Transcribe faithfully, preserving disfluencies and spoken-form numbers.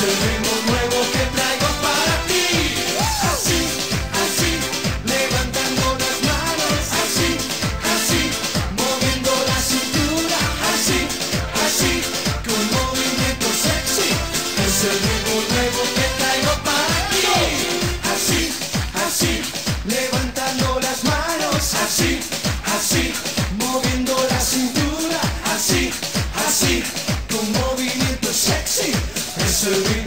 Es el ritmo nuevo que traigo para ti. Así, así, levantando las manos. Así, así, moviendo la cintura. Así, así, con movimiento sexy. Es el ritmo nuevo que traigo para ti. Así, así, levantando las manos. Así, así, moviendo la cintura. Así, así, con movimiento sexy. Es el ritmo